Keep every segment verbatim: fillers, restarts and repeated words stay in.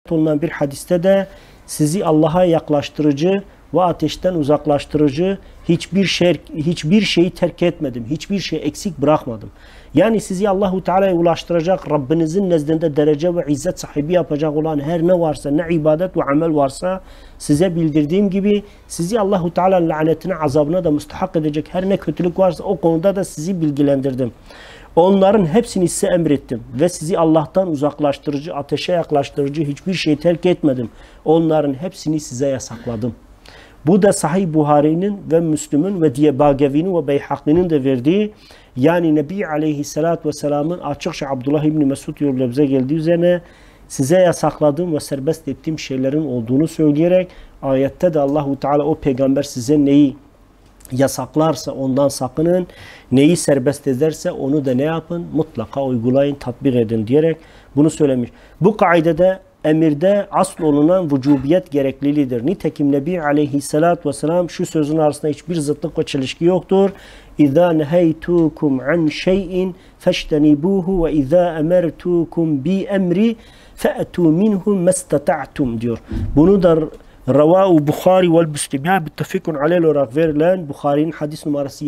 olunan bir hadiste de sizi Allah'a yaklaştırıcı ve ateşten uzaklaştırıcı hiçbir şey hiçbir şeyi terk etmedim. Hiçbir şey eksik bırakmadım. Yani sizi Allahu Teala'ya ulaştıracak, Rabbinizin nezdinde derece ve izzet sahibi yapacak olan her ne varsa, ne ibadet ve amel varsa size bildirdiğim gibi sizi Allahu Teala'nın lanetine, azabına da müstahak edecek her ne kötülük varsa o konuda da sizi bilgilendirdim. Onların hepsini size emrettim ve sizi Allah'tan uzaklaştırıcı, ateşe yaklaştırıcı hiçbir şey terk etmedim. Onların hepsini size yasakladım. Bu da Sahih Buhari'nin ve Müslüm'ün ve diye Bagevi'nin ve Beyhaki'nin de verdiği, yani Nebi Aleyhisselatü Vesselam'ın açıkça Abdullah İbni Mesud yoluyla bize geldiği üzerine size yasakladığım ve serbest ettiğim şeylerin olduğunu söyleyerek ayette de Allahu Teala o peygamber size neyi yasaklarsa ondan sakının, neyi serbest ederse onu da ne yapın? Mutlaka uygulayın, tatbik edin diyerek bunu söylemiş. Bu kaidede emirde asıl olunan vücubiyet gerekliliğidir. Nitekim Nebi Aleyhisselatü Vesselam şu sözün arasında hiçbir zıtlık ve çelişki yoktur. اِذَا نَهَيْتُكُمْ عَنْ شَيْءٍ فَاشْتَنِبُوهُ وَاِذَا اَمَرْتُكُمْ بِاَمْرِ فَأْتُوا مِنْهُ مَسْتَطَعْتُمْ diyor. Bunu da Ravahu Bukhari ve Müslim, yani müttefikun aleyh olarak verilen Bukhari'nin hadis numarası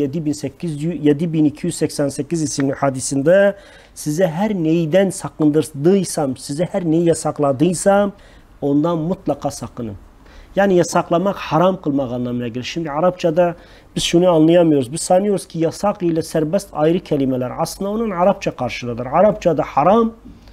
yedi bin iki yüz seksen sekiz isimli hadisinde size her neyden sakındırdıysam, size her neyi yasakladıysam ondan mutlaka sakının. Yani yasaklamak, haram kılmak anlamına gelir. Şimdi Arapçada biz şunu anlayamıyoruz. Biz sanıyoruz ki yasak ile serbest ayrı kelimeler. Aslında onun Arapça karşılığıdır. Arapçada haram,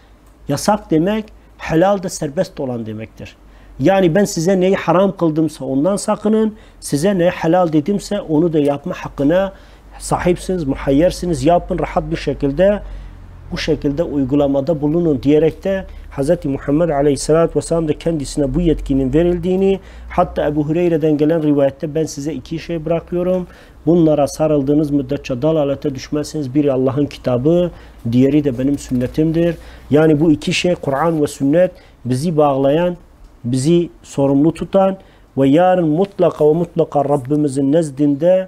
yasak demek, helal de serbest olan demektir. Yani ben size neyi haram kıldımsa ondan sakının, size ne helal dedimse onu da yapma hakkına sahipsiniz, muhayyersiniz, yapın rahat bir şekilde, bu şekilde uygulamada bulunun diyerek de Hz. Muhammed Aleyhisselatü Vesselam da kendisine bu yetkinin verildiğini, hatta Ebu Hureyre'den gelen rivayette ben size iki şey bırakıyorum, bunlara sarıldığınız müddetçe dalalete düşmezsiniz. Biri Allah'ın kitabı, diğeri de benim sünnetimdir. Yani bu iki şey, Kur'an ve sünnet, bizi bağlayan, bizi sorumlu tutan ve yarın mutlaka ve mutlaka Rabbimizin nezdinde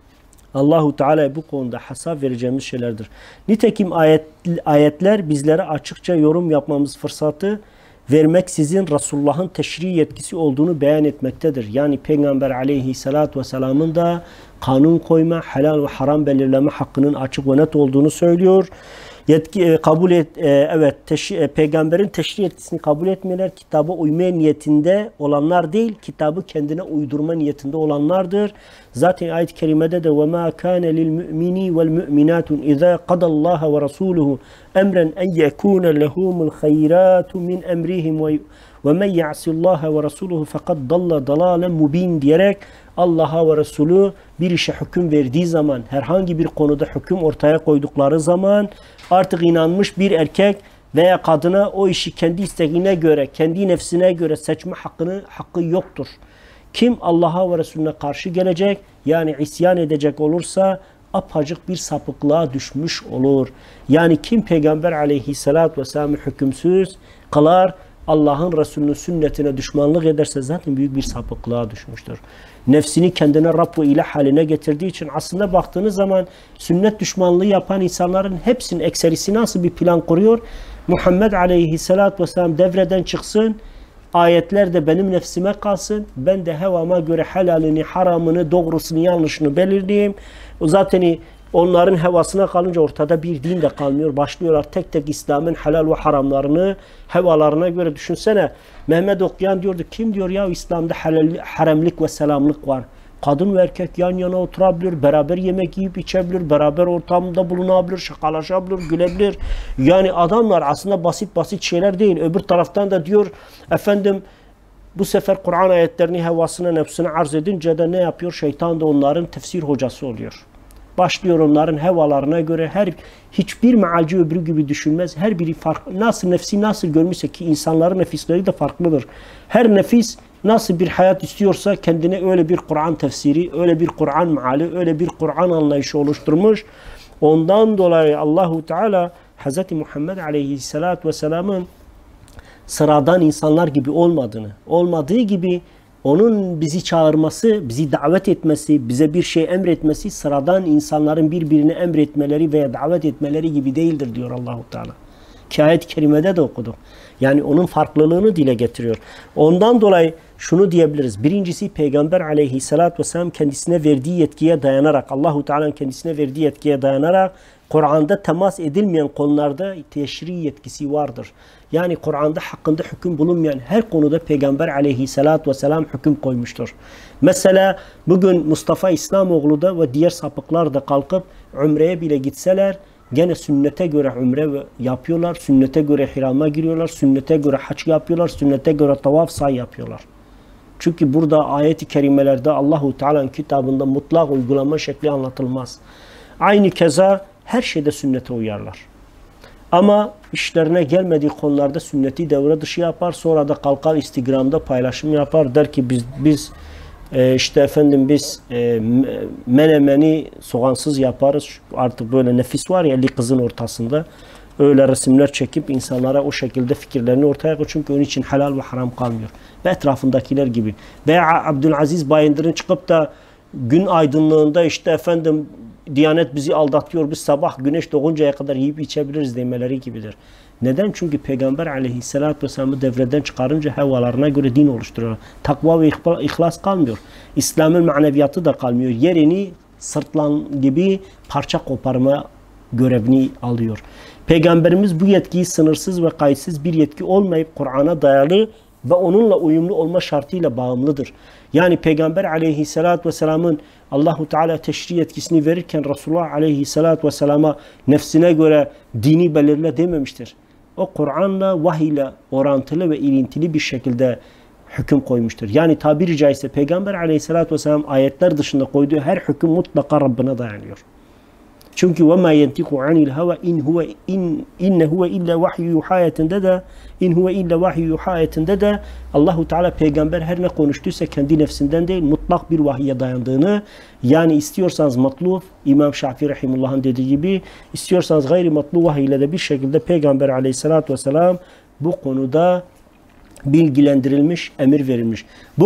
Allahu Teala'ya bu konuda hesap vereceğimiz şeylerdir. Nitekim ayet, ayetler bizlere açıkça yorum yapmamız fırsatı vermeksizin Resulullah'ın teşri yetkisi olduğunu beyan etmektedir. Yani Peygamber Aleyhisselatü Vesselam'ın da kanun koyma, helal ve haram belirleme hakkının açık ve net olduğunu söylüyor. Yetki, kabul et, e, evet teşri, e, peygamberin teşri yetkisini kabul etmeyenler kitaba uymaya niyetinde olanlar değil, kitabı kendine uydurma niyetinde olanlardır. Zaten ayet-i kerimede de وَمَا كَانَ لِلْمُؤْمِنِي وَالْمُؤْمِنَاتُ اِذَا قَدَ اللّٰهَ وَرَسُولُهُ اَمْرًا اَنْ يَكُونَ لَهُمُ الْخَيْرَاتُ مِنْ اَمْرِهِمْ وَمَنْ يَعْسِ اللّٰهَ وَرَسُولُهُ فَقَدْ ضَلَّ ضَلَالًا مُب۪ينَ diyerek Allah'a ve Resulü bir işe hüküm verdiği zaman, herhangi bir konuda hüküm ortaya koydukları zaman artık inanmış bir erkek veya kadına o işi kendi isteğine göre, kendi nefsine göre seçme hakkını, hakkı yoktur. Kim Allah'a ve Resulüne karşı gelecek, yani isyan edecek olursa apacık bir sapıklığa düşmüş olur. Yani kim Peygamber Aleyhisselatü Vesselam'ı hükümsüz kılar, Allah'ın Resulü'nün sünnetine düşmanlık ederse zaten büyük bir sapıklığa düşmüştür. Nefsini kendine Rab ve ilah haline getirdiği için aslında baktığınız zaman sünnet düşmanlığı yapan insanların hepsinin ekserisi nasıl bir plan kuruyor? Muhammed Aleyhisselatü Vesselam devreden çıksın, ayetler de benim nefsime kalsın, ben de hevama göre helalini, haramını, doğrusunu, yanlışını belirleyeyim. Zaten onların hevasına kalınca ortada bir din de kalmıyor. Başlıyorlar tek tek İslam'ın helal ve haramlarını hevalarına göre. Düşünsene, Mehmet Okuyan diyordu, kim diyor ya İslam'da helal, haremlik ve selamlık var. Kadın ve erkek yan yana oturabilir, beraber yemek yiyip içebilir, beraber ortamda bulunabilir, şakalaşabilir, gülebilir. Yani adamlar aslında basit basit şeyler değil. Öbür taraftan da diyor efendim, bu sefer Kur'an ayetlerini hevasına, nefsine arz edince de ne yapıyor? Şeytan da onların tefsir hocası oluyor. Başlıyor onların hevalarına göre, her hiçbir mealci öbürü gibi düşünmez. Her biri farklı. Nasıl nefsi nasıl görmüşse ki insanların nefisleri de farklıdır. Her nefis nasıl bir hayat istiyorsa kendine öyle bir Kur'an tefsiri, öyle bir Kur'an meali, öyle bir Kur'an anlayışı oluşturmuş. Ondan dolayı Allahu Teala Hz. Muhammed Aleyhisselatü Vesselam'ın sıradan insanlar gibi olmadığını, olmadığı gibi onun bizi çağırması, bizi davet etmesi, bize bir şey emretmesi sıradan insanların birbirine emretmeleri veya davet etmeleri gibi değildir diyor Allahu Teala. İki ayet-i kerimede de okuduk. Yani onun farklılığını dile getiriyor. Ondan dolayı şunu diyebiliriz. Birincisi Peygamber aleyhissalatü vesselam kendisine verdiği yetkiye dayanarak, Allahu Teala'nın kendisine verdiği yetkiye dayanarak Kur'an'da temas edilmeyen konularda teşri yetkisi vardır. Yani Kur'an'da hakkında hüküm bulunmayan her konuda Peygamber aleyhissalatü vesselam hüküm koymuştur. Mesela bugün Mustafa İslamoğlu da ve diğer sapıklar da kalkıp Umre'ye bile gitseler gene sünnete göre umre yapıyorlar, sünnete göre hirama giriyorlar, sünnete göre hac yapıyorlar, sünnete göre tavaf say yapıyorlar. Çünkü burada ayet-i kerimelerde Allahu Teala'nın kitabında mutlak uygulama şekli anlatılmaz. Aynı keza her şeyde sünnete uyarlar. Ama işlerine gelmediği konularda sünneti devre dışı yapar. Sonra da kalkar Instagram'da paylaşım yapar. Der ki biz biz e, işte efendim biz e, menemeni soğansız yaparız. Artık böyle nefis var ya eli kızın ortasında. Öyle resimler çekip insanlara o şekilde fikirlerini ortaya koyuyor. Çünkü onun için helal ve haram kalmıyor. Ve etrafındakiler gibi. Veya Abdülaziz Bayındır'ın çıkıp da gün aydınlığında işte efendim Diyanet bizi aldatıyor, biz sabah güneş doğuncaya kadar yiyip içebiliriz demeleri gibidir. Neden? Çünkü Peygamber aleyhissalatü vesselam'ı devreden çıkarınca hevalarına göre din oluşturuyorlar. Takva ve ihlas kalmıyor. İslam'ın maneviyatı da kalmıyor. Yerini sırtlan gibi parça koparma görevini alıyor. Peygamberimiz bu yetkiyi sınırsız ve kayıtsız bir yetki olmayıp Kur'an'a dayalı ve onunla uyumlu olma şartıyla bağımlıdır. Yani Peygamber aleyhissalatü vesselamın Allahu Teala teşri yetkisini verirken Resulullah aleyhissalatü vesselama nefsine göre dini belirle dememiştir. O Kur'an'la, vahiyle orantılı ve ilintili bir şekilde hüküm koymuştur. Yani tabiri caizse Peygamber aleyhissalatü vesselam ayetler dışında koyduğu her hüküm mutlaka Rabbine dayanıyor. Çünkü وَمَا يَنْتِقُ عَنِ الْهَوَى اِنْ هُوَ اِنَّ هُوَ اِلَّا وَحْيُ يُحَايَتinde de اِنْ هُوَ اِلَّا وَحْيُ يُحَايَتinde de Allahu Teala peygamber her ne konuştuysa kendi nefsinden değil mutlak bir vahiye dayandığını, yani istiyorsanız matlub İmam Şafii rahimullah'ın dediği gibi, istiyorsanız gayri matlub vahiyle de bir şekilde Peygamber aleyhissalatü vesselam bu konuda bilgilendirilmiş, emir verilmiş. Bu